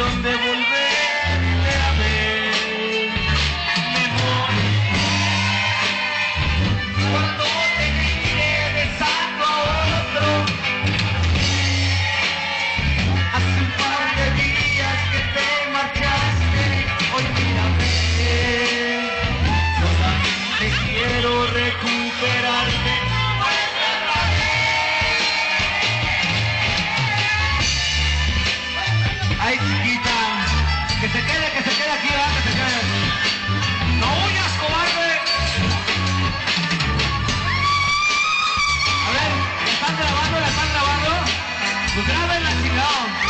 ilusión de volverte a ver. Me moriré cuando te mire besando a otro. Hace un par de días que te marchaste, hoy mírame. Solamente quiero recuperarte. Ay, chiquita, que se quede aquí, ¿verdad? Que se quede. ¡No huyas, cobarde! A ver, ¿la están grabando? Pues grábenla, chingado.